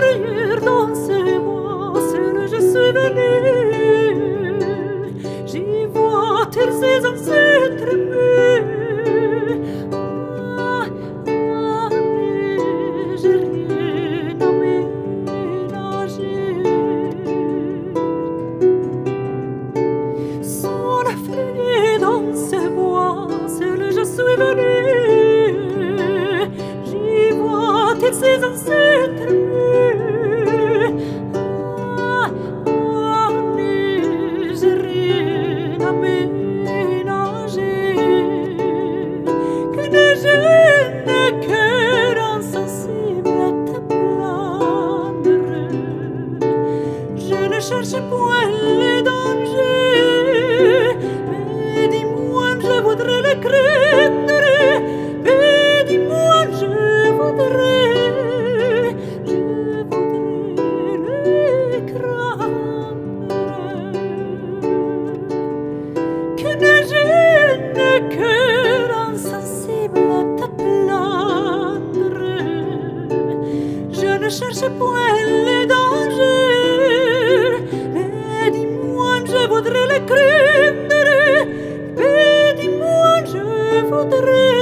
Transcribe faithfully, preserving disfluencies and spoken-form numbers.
derrière dans ces bois, seul je suis venu. J'y vois tous ces ancêtres muets. Ah, ah, mais j'ai rien à ménager. Sans la feuille dans ces bois, seul je suis venu. J'y vois tous ces ancêtres muets. Ah, ah, mais j'ai rien à ménager. Que ne gêne cœur insensible à te plaindre. Je ne cherche point les dangers, mais dis-moi, je voudrais les craindre. Mais dis-moi, je voudrais, je voudrais les craindre. Que ne gêne cœur insensible à te plaindre. Je ne cherche point les dangers, mais dis-moi, je voudrais les craindre. Mais dis-moi, je voudrais